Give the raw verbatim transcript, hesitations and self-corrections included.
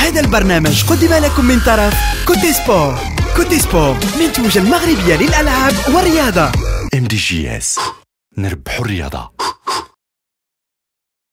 هذا البرنامج قدم لكم من طرف كوتي سبور. كوتي سبور منتوجة المغربية للألعاب والرياضة. ام دي جي اس، نربحوا الرياضة.